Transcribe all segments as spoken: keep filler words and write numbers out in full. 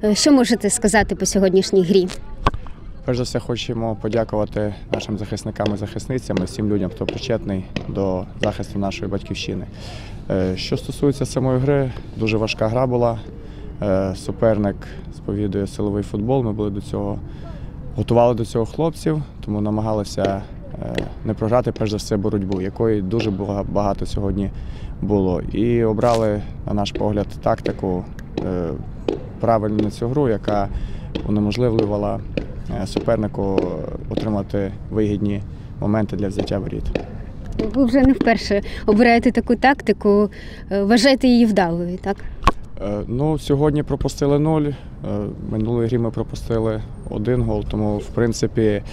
Що можете сказати по сьогоднішній грі? Перш за все, хочемо подякувати нашим захисникам і захисницям, і всім людям, хто причетний до захисту нашої батьківщини. Що стосується самої гри, дуже важка гра була. Суперник сповідує силовий футбол, ми були до цього, готували до цього хлопців, тому намагалися не програти, перш за все, боротьбу, якої дуже багато сьогодні було. І обрали, на наш погляд, тактику правильну на цю гру, яка унеможливлювала супернику отримати вигідні моменти для взяття воріт. Ви вже не вперше обираєте таку тактику, вважаєте її вдалою, так? Ну, сьогодні пропустили нуль, минулої грі ми пропустили один гол, тому, в принципі,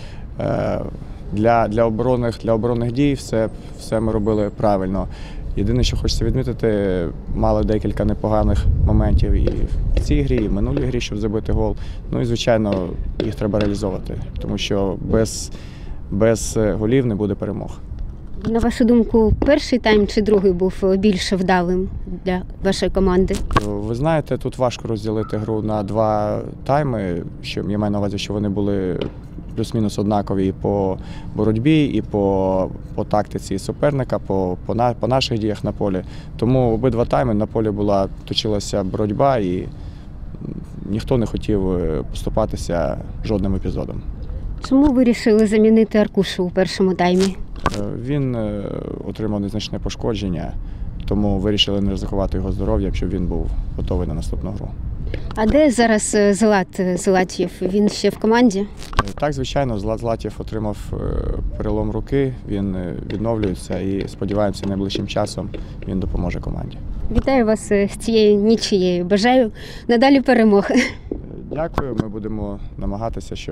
для, для, оборонних, для оборонних дій все, все ми робили правильно. Єдине, що хочеться відмітити, мали декілька непоганих моментів і в цій грі, і в минулій грі, щоб забити гол. Ну і, звичайно, їх треба реалізовувати, тому що без, без голів не буде перемог. На вашу думку, перший тайм чи другий був більш вдалим для вашої команди? Ви знаєте, тут важко розділити гру на два тайми, що я маю на увазі, що вони були плюс-мінус однакові і по боротьбі, і по, по тактиці суперника, по, по, на, по наших діях на полі. Тому обидва тайми на полі була, точилася боротьба і ніхто не хотів поступатися жодним епізодом. Чому ви вирішили замінити Аркушу у першому таймі? Він отримав незначне пошкодження, тому вирішили не ризикувати його здоров'ям, щоб він був готовий на наступну гру. А де зараз Злат Златєв? Він ще в команді? Так, звичайно, Злат Златєв отримав перелом руки, він відновлюється і сподіваємося, найближчим часом він допоможе команді. Вітаю вас з цією нічиєю. Бажаю надалі перемог. Дякую, ми будемо намагатися, щоб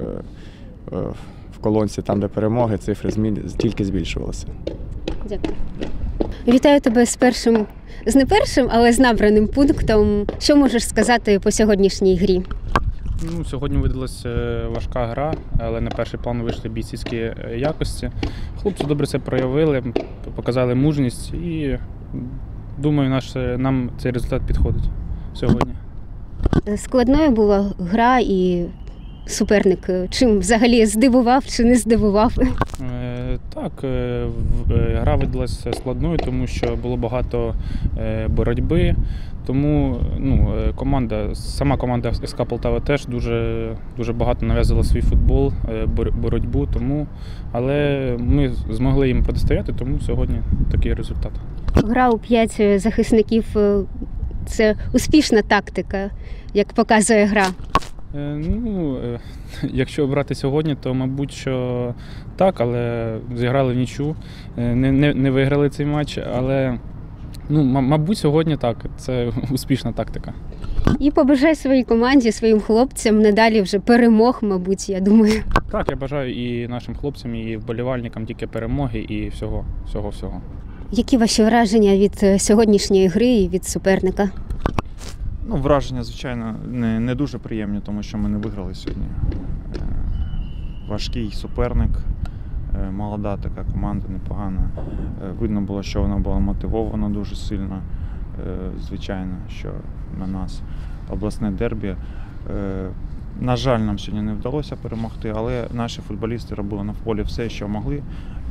в колонці, там де перемоги, цифри тільки збільшувалися. Дякую. Вітаю тебе з першим, з не першим, але з набраним пунктом. Що можеш сказати по сьогоднішній грі? Ну, сьогодні видалася важка гра, але на перший план вийшли бійцівські якості. Хлопці добре це проявили, показали мужність і, думаю, наш, нам цей результат підходить сьогодні. Складною була гра і суперник чим взагалі здивував чи не здивував? Так, гра видалася складною, тому що було багато боротьби. Тому ну, команда, сама команда СК Полтава теж дуже, дуже багато нав'язала свій футбол, боротьбу, тому, але ми змогли їм протистояти, тому сьогодні такий результат. Гра у п'ять захисників – це успішна тактика, як показує гра. Ну, якщо брати сьогодні, то, мабуть, що так, але зіграли в нічю, не, не, не виграли цей матч, але, ну, мабуть, сьогодні так, це успішна тактика. І побажай своїй команді, своїм хлопцям надалі вже перемог, мабуть, я думаю. Так, я бажаю і нашим хлопцям, і вболівальникам тільки перемоги і всього, всього, всього. Які ваші враження від сьогоднішньої гри і від суперника? Ну, враження, звичайно, не, не дуже приємні, тому що ми не виграли сьогодні. Важкий суперник, молода така команда, непогана. Видно було, що вона була мотивована дуже сильно, звичайно, що на нас обласне дербі. На жаль, нам сьогодні не вдалося перемогти, але наші футболісти робили на полі все, що могли.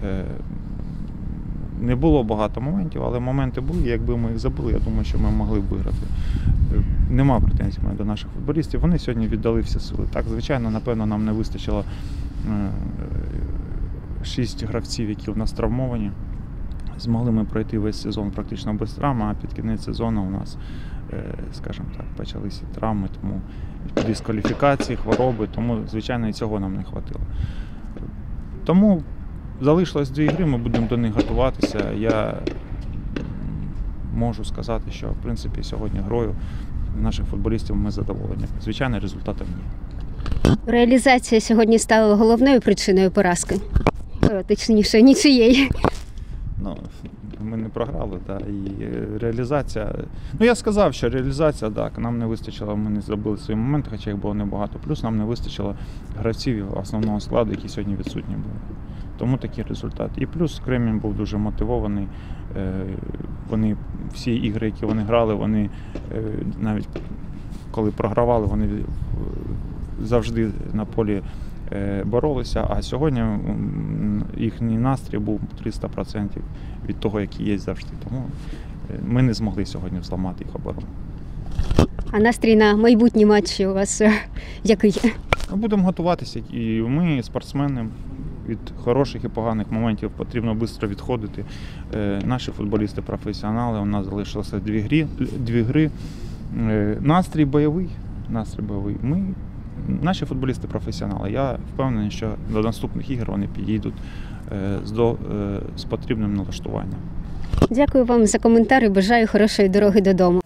Не було багато моментів, але моменти були, якби ми їх забили, я думаю, що ми могли б виграти. Нема претензій до наших футболістів, вони сьогодні віддали всі сили. Так, звичайно, напевно, нам не вистачило шість гравців, які у нас травмовані. Змогли ми пройти весь сезон практично без травм, а під кінець сезону у нас, скажімо так, почалися травми, тому дискваліфікації, хвороби, тому, звичайно, і цього нам не вистачило. Тому залишилось дві гри, ми будемо до них готуватися. Я можу сказати, що, в принципі, сьогодні грою наших футболістів ми задоволені. Звичайно, результатом ні. Реалізація сьогодні стала головною причиною поразки? Точніше, нічиєї. Ну, ми не програли, так, і реалізація. Ну, я сказав, що реалізація, так, нам не вистачило, ми не зробили свої моменти, хоча їх було небагато. Плюс нам не вистачило гравців основного складу, які сьогодні відсутні були. Тому такий результат. І плюс Кремінь був дуже мотивований. Вони, всі ігри, які вони грали, вони навіть коли програвали, вони завжди на полі боролися, а сьогодні їхній настрій був триста відсотків від того, який є завжди. Тому ми не змогли сьогодні взламати їх оборону. А настрій на майбутні матчі у вас який? Будемо готуватися, і ми, спортсмени, від хороших і поганих моментів потрібно швидко відходити. Наші футболісти професіонали, у нас залишилося дві гри, дві гри. Настрій бойовий, настрій бойовий. Ми, наші футболісти професіонали. Я впевнений, що до наступних ігор вони підійдуть з, до, з потрібним налаштуванням. Дякую вам за коментар і бажаю хорошої дороги додому.